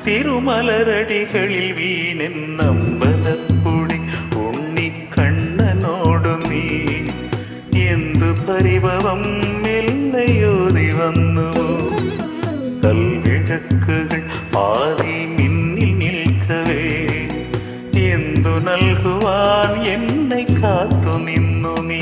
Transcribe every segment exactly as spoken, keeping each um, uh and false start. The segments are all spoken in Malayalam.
തിരുമലരടികളിൽ വീണെന്നമ്പലപ്പുഴി ഉണ്ണിക്കണ്ണനോടു നീ എന്തു പരിഭവം മെല്ലയോതി വന്നുവോ. കൽവിളക്കുകൾ ആദി മിന്നിൽ നിൽക്കവേ എന്തു നൽകുവാൻ എന്നെ കാത്തു നിന്നു നീ.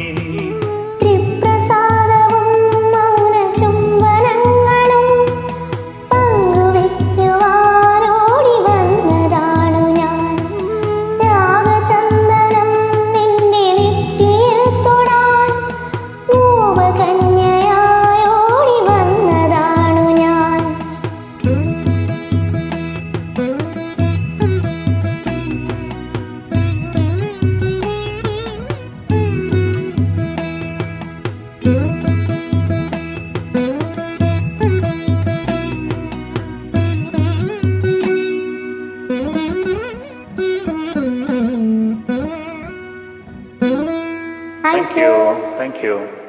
Thank you. Thank you.